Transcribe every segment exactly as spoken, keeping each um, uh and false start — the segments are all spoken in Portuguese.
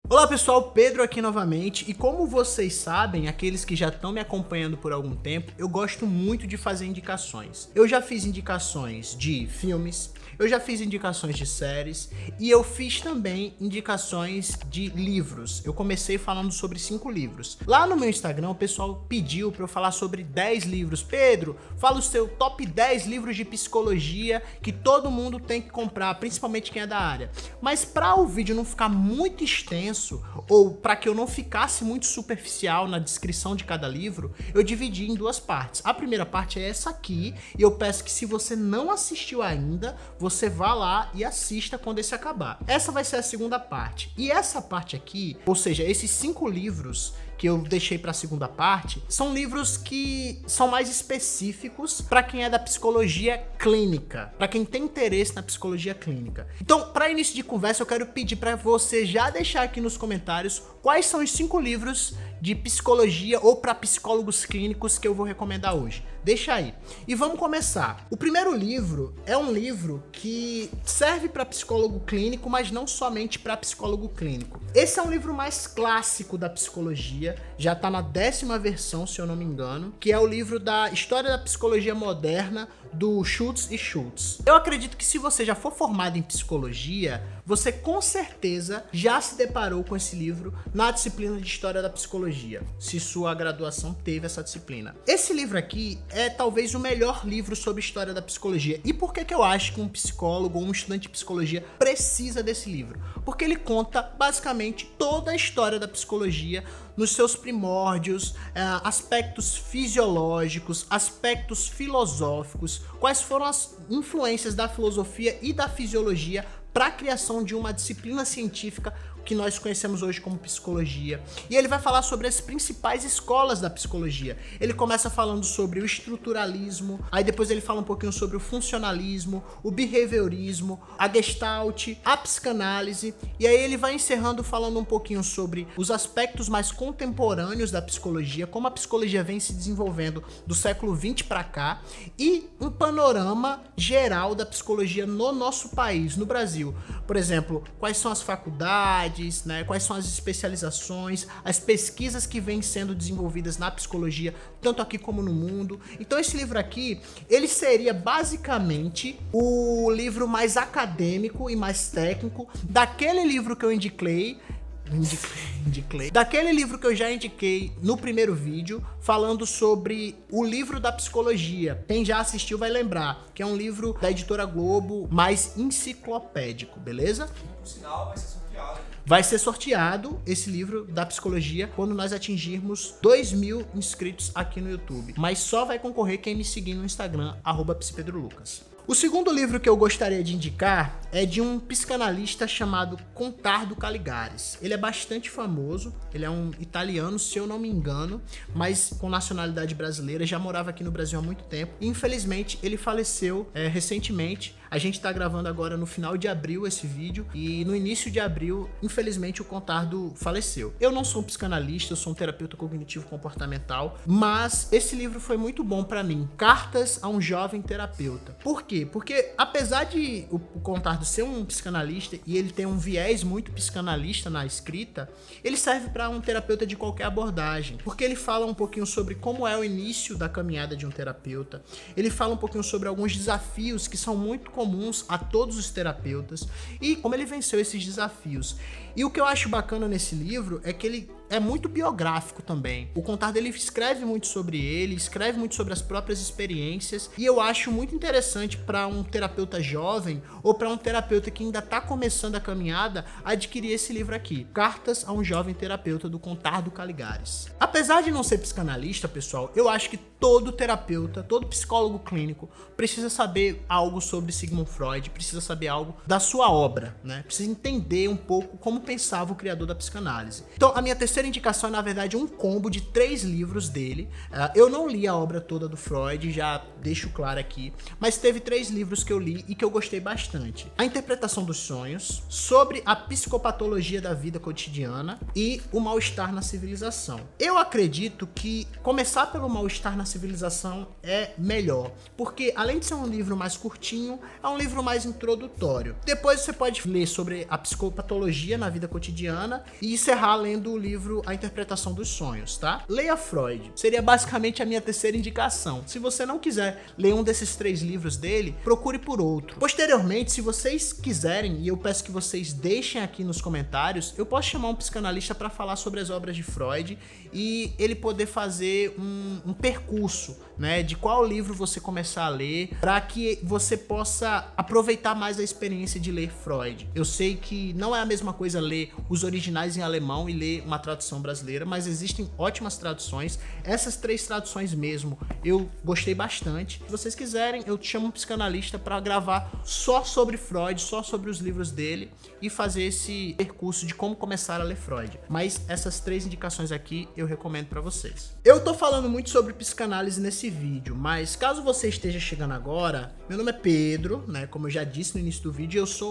Olá pessoal, Pedro aqui novamente, e como vocês sabem, aqueles que já estão me acompanhando por algum tempo, eu gosto muito de fazer indicações. Eu já fiz indicações de filmes, eu já fiz indicações de séries e eu fiz também indicações de livros. Eu comecei falando sobre cinco livros. Lá no meu Instagram o pessoal pediu para eu falar sobre dez livros. Pedro, fala o seu top dez livros de psicologia que todo mundo tem que comprar, principalmente quem é da área. Mas para o vídeo não ficar muito extenso, ou para que eu não ficasse muito superficial na descrição de cada livro, eu dividi em duas partes. A primeira parte é essa aqui, e eu peço que se você não assistiu ainda, você vá lá e assista quando esse acabar. Essa vai ser a segunda parte. E essa parte aqui, ou seja, esses cinco livros que eu deixei para a segunda parte, são livros que são mais específicos para quem é da psicologia clínica, para quem tem interesse na psicologia clínica. Então, para início de conversa, eu quero pedir para você já deixar aqui nos comentários quais são os cinco livros de psicologia ou para psicólogos clínicos que eu vou recomendar hoje. Deixa aí. E vamos começar. O primeiro livro é um livro que serve para psicólogo clínico, mas não somente para psicólogo clínico. Esse é um livro mais clássico da psicologia, já está na décima versão, se eu não me engano, que é o livro da História da Psicologia Moderna, do Schultz e Schultz. Eu acredito que se você já for formado em psicologia, você com certeza já se deparou com esse livro na disciplina de História da Psicologia, se sua graduação teve essa disciplina. Esse livro aqui é talvez o melhor livro sobre História da Psicologia. E por que que eu acho que um psicólogo ou um estudante de psicologia precisa desse livro? Porque ele conta basicamente toda a história da psicologia nos seus primórdios, aspectos fisiológicos, aspectos filosóficos, quais foram as influências da filosofia e da fisiologia para a criação de uma disciplina científica que nós conhecemos hoje como psicologia. E ele vai falar sobre as principais escolas da psicologia. Ele começa falando sobre o estruturalismo, aí depois ele fala um pouquinho sobre o funcionalismo, o behaviorismo, a gestalt, a psicanálise, e aí ele vai encerrando falando um pouquinho sobre os aspectos mais contemporâneos da psicologia, como a psicologia vem se desenvolvendo do século vinte para cá, e um panorama geral da psicologia no nosso país, no Brasil. Por exemplo, quais são as faculdades, né? Quais são as especializações, as pesquisas que vêm sendo desenvolvidas na psicologia, tanto aqui como no mundo. Então esse livro aqui, ele seria basicamente o livro mais acadêmico e mais técnico daquele livro que eu indiquei, Indiquei, indiquei. Daquele livro que eu já indiquei no primeiro vídeo, falando sobre o livro da psicologia. Quem já assistiu vai lembrar, que é um livro da editora Globo, mais enciclopédico, beleza? Por sinal, vai ser sorteado. Vai ser sorteado esse livro da psicologia quando nós atingirmos dois mil inscritos aqui no YouTube. Mas só vai concorrer quem me seguir no Instagram, arroba psipedrolucas. O segundo livro que eu gostaria de indicar é de um psicanalista chamado Contardo Caligares. Ele é bastante famoso, ele é um italiano, se eu não me engano, mas com nacionalidade brasileira, já morava aqui no Brasil há muito tempo. E, infelizmente, ele faleceu é, recentemente. A gente tá gravando agora no final de abril esse vídeo, e no início de abril, infelizmente, o Contardo faleceu. Eu não sou um psicanalista, eu sou um terapeuta cognitivo comportamental, mas esse livro foi muito bom pra mim. Cartas a um Jovem Terapeuta. Por quê? Porque apesar de o Contardo ser um psicanalista e ele tem um viés muito psicanalista na escrita, ele serve para um terapeuta de qualquer abordagem, porque ele fala um pouquinho sobre como é o início da caminhada de um terapeuta, ele fala um pouquinho sobre alguns desafios que são muito comuns a todos os terapeutas e como ele venceu esses desafios. E o que eu acho bacana nesse livro é que ele é muito biográfico também. O Contardo, ele escreve muito sobre ele, escreve muito sobre as próprias experiências, e eu acho muito interessante para um terapeuta jovem ou para um terapeuta que ainda está começando a caminhada adquirir esse livro aqui, Cartas a um Jovem Terapeuta, do Contardo Caligares. Apesar de não ser psicanalista, pessoal, eu acho que todo terapeuta, todo psicólogo clínico precisa saber algo sobre Sigmund Freud, precisa saber algo da sua obra, né? Precisa entender um pouco como pensava o criador da psicanálise. Então, a minha terceira indicação é, na verdade, um combo de três livros dele. Uh, eu não li a obra toda do Freud, já deixo claro aqui, mas teve três livros que eu li e que eu gostei bastante. A Interpretação dos Sonhos, Sobre a Psicopatologia da Vida Cotidiana e O Mal-Estar na Civilização. Eu acredito que começar pelo Mal-Estar na Civilização é melhor, porque além de ser um livro mais curtinho, é um livro mais introdutório. Depois você pode ler sobre a psicopatologia na vida cotidiana e encerrar lendo o livro A Interpretação dos Sonhos, tá? Leia Freud, seria basicamente a minha terceira indicação. Se você não quiser ler um desses três livros dele, procure por outro. Posteriormente, se vocês quiserem, e eu peço que vocês deixem aqui nos comentários, eu posso chamar um psicanalista para falar sobre as obras de Freud e ele poder fazer um, um percurso, né, de qual livro você começar a ler, para que você possa aproveitar mais a experiência de ler Freud. Eu sei que não é a mesma coisa ler os originais em alemão e ler uma tradução brasileira, mas existem ótimas traduções. Essas três traduções mesmo, eu gostei bastante. Se vocês quiserem, eu chamo um psicanalista para gravar só sobre Freud, só sobre os livros dele e fazer esse percurso de como começar a ler Freud. Mas essas três indicações aqui eu recomendo para vocês. Eu tô falando muito sobre psicanálise nesse vídeo, mas caso você esteja chegando agora, meu nome é Pedro, né? Como eu já disse no início do vídeo, eu sou...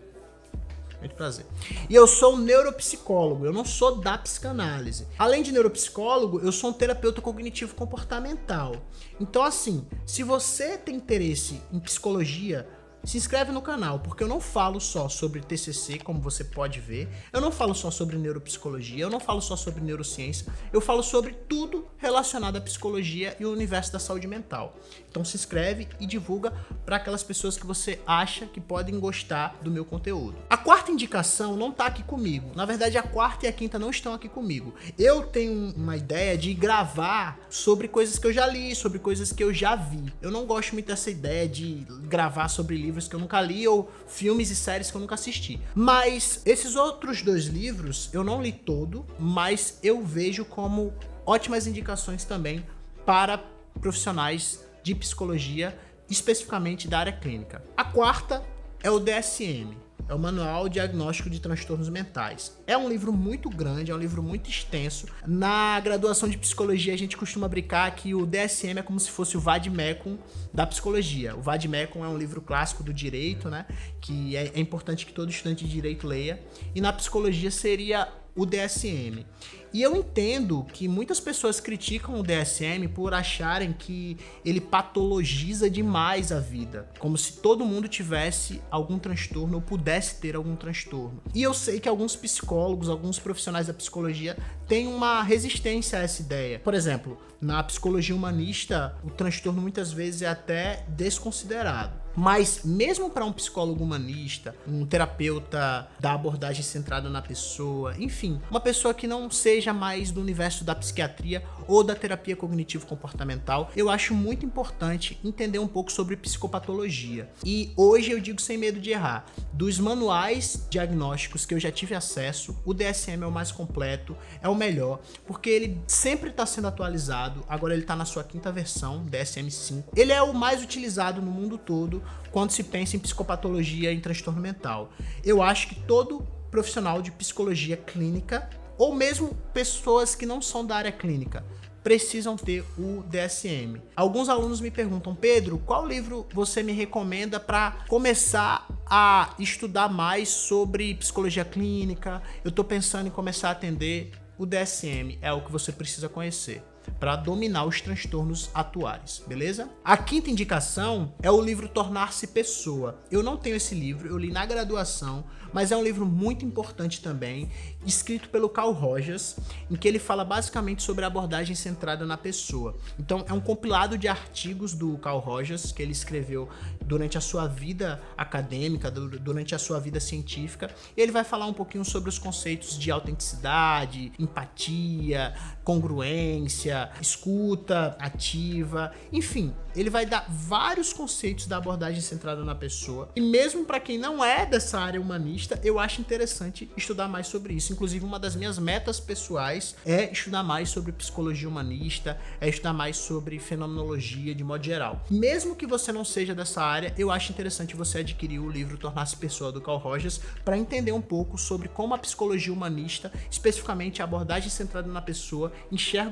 Muito prazer. E eu sou um neuropsicólogo, eu não sou da psicanálise. Além de neuropsicólogo, eu sou um terapeuta cognitivo comportamental. Então, assim, se você tem interesse em psicologia, se inscreve no canal, porque eu não falo só sobre T C C, como você pode ver. Eu não falo só sobre neuropsicologia, eu não falo só sobre neurociência. Eu falo sobre tudo relacionado à psicologia e o universo da saúde mental. Então se inscreve e divulga para aquelas pessoas que você acha que podem gostar do meu conteúdo. A quarta indicação não tá aqui comigo. Na verdade, a quarta e a quinta não estão aqui comigo. Eu tenho uma ideia de gravar sobre coisas que eu já li, sobre coisas que eu já vi. Eu não gosto muito dessa ideia de gravar sobre livros que eu nunca li ou filmes e séries que eu nunca assisti. Mas esses outros dois livros eu não li todo, mas eu vejo como ótimas indicações também para profissionais de psicologia, especificamente da área clínica. A quarta é o D S M. É o Manual Diagnóstico de Transtornos Mentais. É um livro muito grande, é um livro muito extenso. Na graduação de psicologia, a gente costuma brincar que o D S M é como se fosse o vade-mecum da psicologia. O vade-mecum é um livro clássico do direito, né? Que é, é importante que todo estudante de direito leia. E na psicologia seria o D S M. E eu entendo que muitas pessoas criticam o D S M por acharem que ele patologiza demais a vida, como se todo mundo tivesse algum transtorno ou pudesse ter algum transtorno. E eu sei que alguns psicólogos, alguns profissionais da psicologia têm uma resistência a essa ideia. Por exemplo, na psicologia humanista, o transtorno muitas vezes é até desconsiderado. Mas mesmo para um psicólogo humanista, um terapeuta da abordagem centrada na pessoa, enfim, uma pessoa que não seja mais do universo da psiquiatria ou da terapia cognitivo-comportamental, eu acho muito importante entender um pouco sobre psicopatologia. E hoje eu digo sem medo de errar, dos manuais diagnósticos que eu já tive acesso, o D S M é o mais completo, é o melhor, porque ele sempre está sendo atualizado. Agora ele está na sua quinta versão, D S M cinco. Ele é o mais utilizado no mundo todo quando se pensa em psicopatologia e em transtorno mental. Eu acho que todo profissional de psicologia clínica, ou mesmo pessoas que não são da área clínica, precisam ter o D S M. Alguns alunos me perguntam: Pedro, qual livro você me recomenda para começar a estudar mais sobre psicologia clínica? Eu estou pensando em começar a atender. O D S M é o que você precisa conhecer para dominar os transtornos atuais, beleza? A quinta indicação é o livro Tornar-se Pessoa. Eu não tenho esse livro, eu li na graduação, mas é um livro muito importante também, escrito pelo Carl Rogers, em que ele fala basicamente sobre a abordagem centrada na pessoa. Então é um compilado de artigos do Carl Rogers que ele escreveu durante a sua vida acadêmica, durante a sua vida científica, e ele vai falar um pouquinho sobre os conceitos de autenticidade, empatia, congruência, escuta ativa, enfim, ele vai dar vários conceitos da abordagem centrada na pessoa. E mesmo para quem não é dessa área humanista, eu acho interessante estudar mais sobre isso. Inclusive, uma das minhas metas pessoais é estudar mais sobre psicologia humanista, é estudar mais sobre fenomenologia de modo geral. Mesmo que você não seja dessa área, eu acho interessante você adquirir o livro Tornar-se Pessoa, do Carl Rogers, para entender um pouco sobre como a psicologia humanista, especificamente a abordagem centrada na pessoa, enxerga o ser humano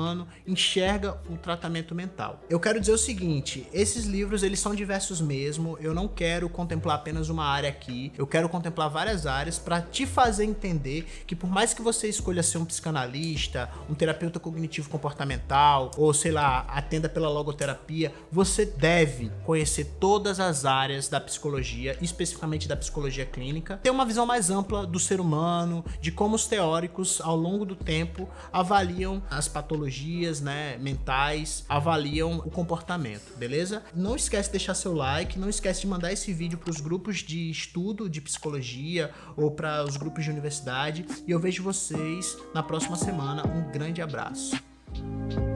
humano enxerga o tratamento mental. Eu quero dizer o seguinte, esses livros eles são diversos mesmo, eu não quero contemplar apenas uma área aqui, eu quero contemplar várias áreas para te fazer entender que por mais que você escolha ser um psicanalista, um terapeuta cognitivo comportamental, ou sei lá, atenda pela logoterapia, você deve conhecer todas as áreas da psicologia, especificamente da psicologia clínica, ter uma visão mais ampla do ser humano, de como os teóricos ao longo do tempo avaliam as patologias, né, mentais, avaliam o comportamento, beleza? Não esquece de deixar seu like, não esquece de mandar esse vídeo para os grupos de estudo de psicologia ou para os grupos de universidade e eu vejo vocês na próxima semana. Um grande abraço.